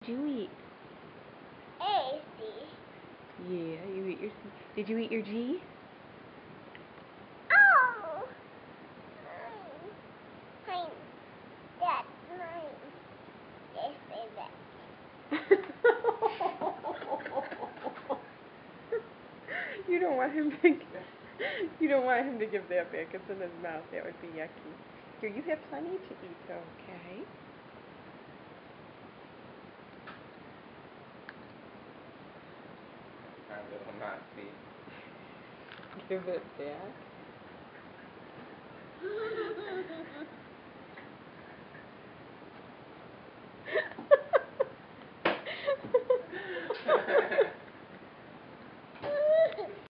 Did you eat? A, C. Yeah, you eat your C. Did you eat your G? Oh! Mine. That's mine. Yes, say that. You don't want him to. You don't want him to give that back. It's in his mouth. That would be yucky. Here, you have plenty to eat, okay? I will not be. Give it back.